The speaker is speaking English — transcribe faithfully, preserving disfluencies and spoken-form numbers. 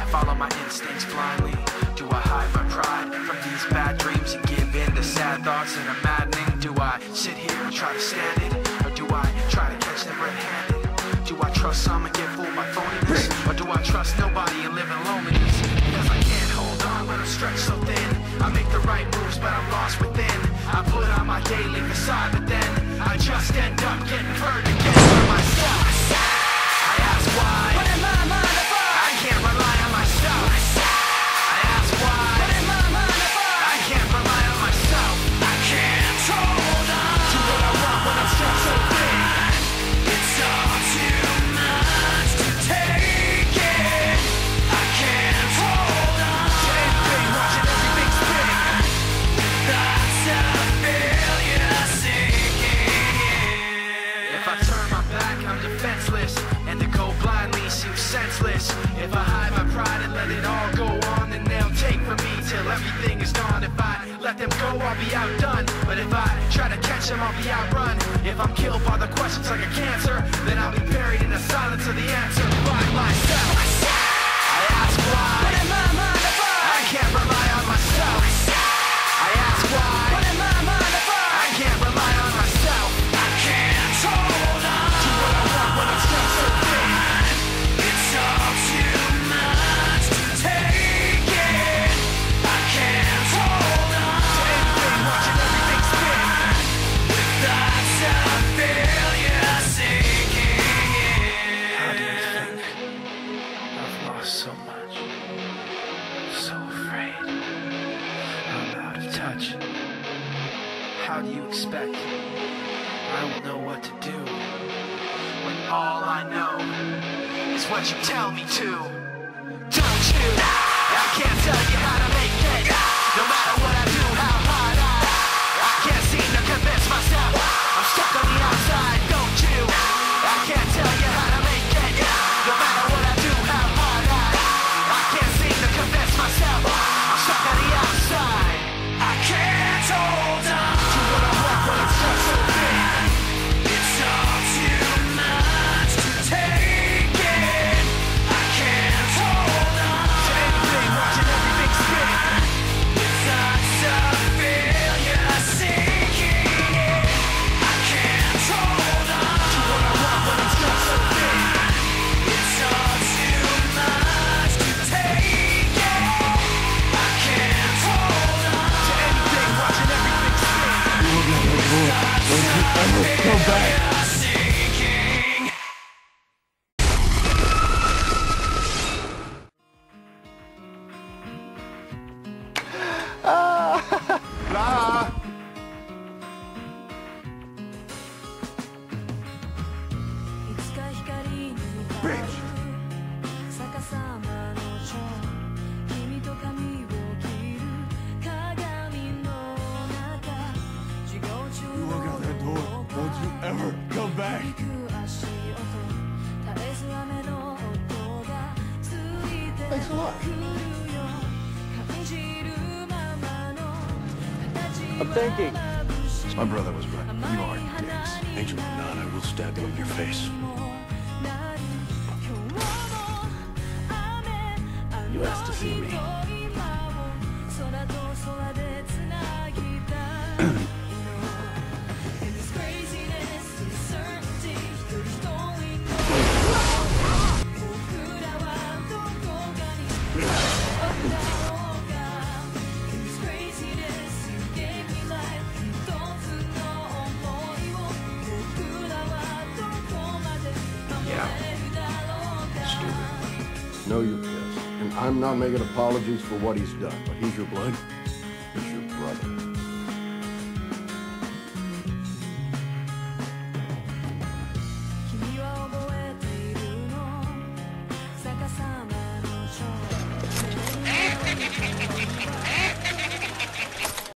follow my instincts blindly? Do I hide my pride from these bad dreams and give in to sad thoughts that are maddening? Do I sit here and try to stand it, or do I try to catch them red-handed? Do I trust some and get fooled by phoniness, or do I trust nobody and live in loneliness? Because I can't hold on when I'm stretched so thin. I make the right moves but I'm lost within. I put on my daily facade but then I just end up getting hurt again for myself. I ask why I can't rely on myself. I ask why I can't rely on myself. I can't hold on to what I want when I'm stretched so thin. It's all too much to take it. I can't hold on to anything, watching everything spin. Thoughts of failure sinking in. If I turn my back, I'm defenseless, and to go blindly seems senseless. If I hide my pride and let it all go on, then they'll take from me till everything is gone. If I let them go, I'll be outdone. But if I try to catch them, I'll be outrun. If I'm killed by the questions like a cancer, then I'll be buried in the silence of the answer by myself. I ask why I can't rely on myself. I ask why I can't rely on myself. I can't hold on to what I want when I'm stretched so thin. It's all too much to take it. I can't hold on to anything, watching everything spin. With thoughts of failure sinking in. How do you think? I've lost so much. So afraid. I'm out of touch. How do you expect I will know what to do when all I know is what you tell me to? Don't you? I can't tell you how to make it. No matter what I do, how hard I I can't seem to convince myself I'm stuck on the outside. Don't you? I can't tell you how to make it. No matter what I do, how hard I I can't seem to convince myself I'm stuck on the outside. I can't hold on to what I want when I'm stretched so thin. It's all too much to take it. I can't hold on to anything, watching everything spin. With thoughts of failure sinking in. I can't hold on to what I want when I'm stretched so thin. It's all too much to take it. I can't hold on to anything, watching everything spin. Don't you ever go back. Sinking. Lara! Bitch! You walk out that door. Don't you ever come back. Thanks a lot. I'm thinking. My brother was right. You are dicks. Angel or not, I will stab you in your face. You asked to see me. Stupid. Know you're pissed. And I'm not making apologies for what he's done, but he's your blood.